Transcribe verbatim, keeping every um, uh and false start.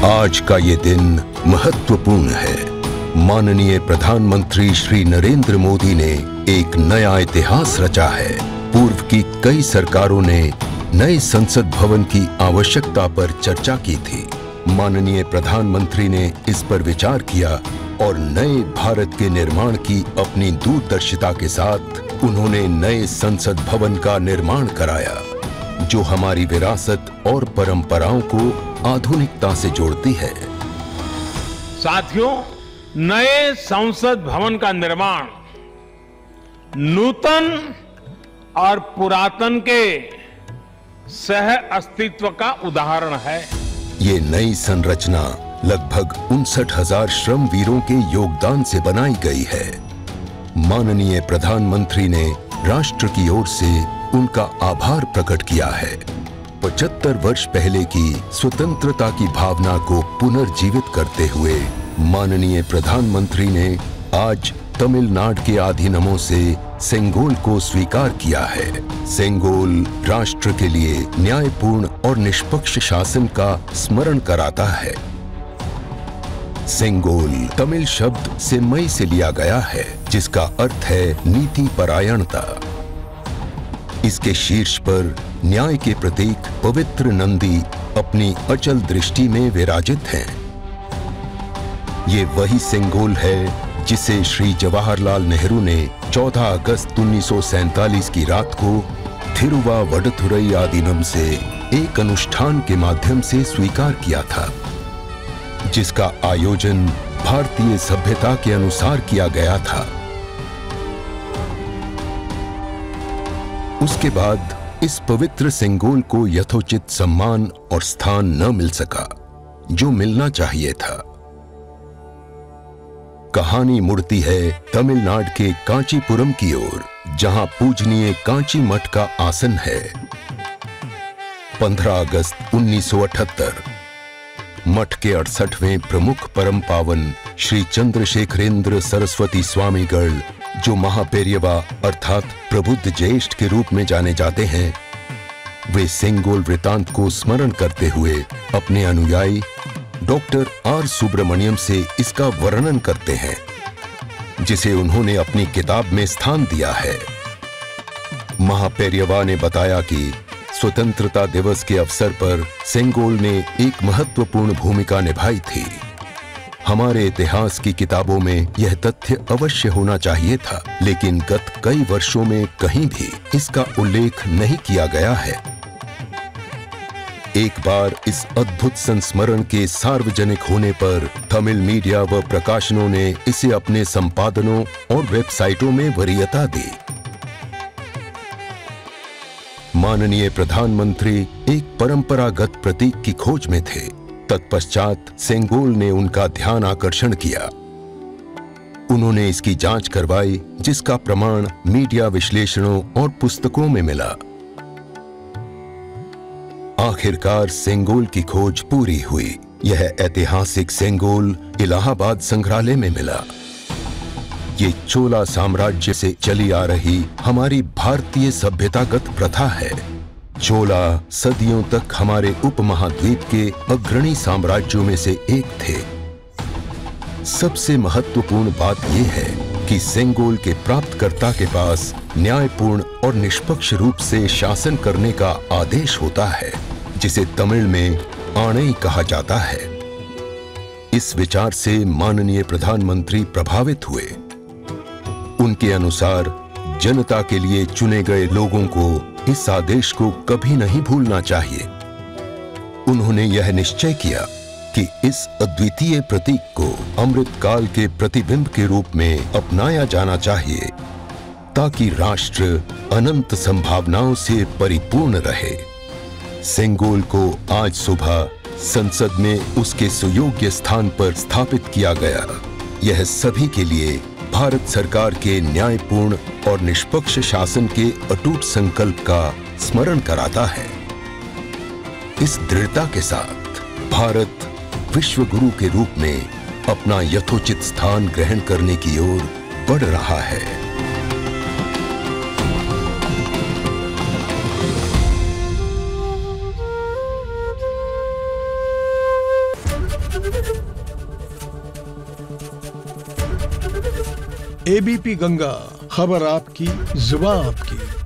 आज का ये दिन महत्वपूर्ण है। माननीय प्रधानमंत्री श्री नरेंद्र मोदी ने एक नया इतिहास रचा है। पूर्व की कई सरकारों ने नए संसद भवन की आवश्यकता पर चर्चा की थी। माननीय प्रधानमंत्री ने इस पर विचार किया और नए भारत के निर्माण की अपनी दूरदर्शिता के साथ उन्होंने नए संसद भवन का निर्माण कराया, जो हमारी विरासत और परंपराओं को आधुनिकता से जोड़ती है। साथियों, नए संसद भवन का निर्माण नूतन और पुरातन के सह अस्तित्व का उदाहरण है। ये नई संरचना लगभग उनसठ हजार श्रम वीरों के योगदान से बनाई गई है। माननीय प्रधानमंत्री ने राष्ट्र की ओर से उनका आभार प्रकट किया है। पचहत्तर वर्ष पहले की स्वतंत्रता की भावना को पुनर्जीवित करते हुए माननीय प्रधानमंत्री ने आज तमिलनाडु के अधीनमों से सेंगोल को स्वीकार किया है। सेंगोल राष्ट्र के लिए न्यायपूर्ण और निष्पक्ष शासन का स्मरण कराता है। सेंगोल तमिल शब्द सेम्मई से लिया गया है, जिसका अर्थ है नीति परायणता। इसके शीर्ष पर न्याय के प्रतीक पवित्र नंदी अपनी अचल दृष्टि में विराजित हैं। ये वही सेंगोल है जिसे श्री जवाहरलाल नेहरू ने चौदह अगस्त उन्नीस सौ सैंतालीस की रात को थिरुवावडथुरई आदीनम से एक अनुष्ठान के माध्यम से स्वीकार किया था, जिसका आयोजन भारतीय सभ्यता के अनुसार किया गया था। उसके बाद इस पवित्र सेंगोल को यथोचित सम्मान और स्थान न मिल सका, जो मिलना चाहिए था। कहानी मुड़ती है तमिलनाडु के कांचीपुरम की ओर, जहां पूजनीय कांची मठ का आसन है। पंद्रह अगस्त उन्नीस सौ अठहत्तर मठ के अड़सठवें प्रमुख परम पावन श्री चंद्रशेखरेंद्र सरस्वती स्वामीगढ़, जो महापेरियवा अर्थात प्रबुद्ध ज्येष्ठ के रूप में जाने जाते हैं, वे सेंगोल वृतांत को स्मरण करते हुए अपने अनुयायी डॉक्टर आर सुब्रमण्यम से इसका वर्णन करते हैं, जिसे उन्होंने अपनी किताब में स्थान दिया है। महापेरियवा ने बताया कि स्वतंत्रता दिवस के अवसर पर सेंगोल ने एक महत्वपूर्ण भूमिका निभाई थी। हमारे इतिहास की किताबों में यह तथ्य अवश्य होना चाहिए था, लेकिन गत कई वर्षों में कहीं भी इसका उल्लेख नहीं किया गया है। एक बार इस अद्भुत संस्मरण के सार्वजनिक होने पर तमिल मीडिया व प्रकाशनों ने इसे अपने संपादनों और वेबसाइटों में वरीयता दी। माननीय प्रधानमंत्री एक परंपरागत प्रतीक की खोज में थे। तत्पश्चात सेंगोल ने उनका ध्यान आकर्षण किया। उन्होंने इसकी जांच करवाई, जिसका प्रमाण मीडिया विश्लेषणों और पुस्तकों में मिला। आखिरकार सेंगोल की खोज पूरी हुई। यह ऐतिहासिक सेंगोल इलाहाबाद संग्रहालय में मिला। ये चोला साम्राज्य से चली आ रही हमारी भारतीय सभ्यतागत प्रथा है। चोला सदियों तक हमारे उपमहाद्वीप के अग्रणी साम्राज्यों में से एक थे। सबसे महत्वपूर्ण बात यह है कि सेंगोल के प्राप्तकर्ता के पास न्यायपूर्ण और निष्पक्ष रूप से शासन करने का आदेश होता है, जिसे तमिल में आणै कहा जाता है। इस विचार से माननीय प्रधानमंत्री प्रभावित हुए। उनके अनुसार जनता के लिए चुने गए लोगों को इस आदेश को कभी नहीं भूलना चाहिए। उन्होंने यह निश्चय किया कि इस अद्वितीय प्रतीक को अमृतकाल के प्रतिबिंब के रूप में अपनाया जाना चाहिए, ताकि राष्ट्र अनंत संभावनाओं से परिपूर्ण रहे। सेंगोल को आज सुबह संसद में उसके सुयोग्य स्थान पर स्थापित किया गया। यह सभी के लिए भारत सरकार के न्यायपूर्ण और निष्पक्ष शासन के अटूट संकल्प का स्मरण कराता है। इस दृढ़ता के साथ भारत विश्व गुरु के रूप में अपना यथोचित स्थान ग्रहण करने की ओर बढ़ रहा है। एबीपी गंगा, खबर आपकी, जुबान आपकी।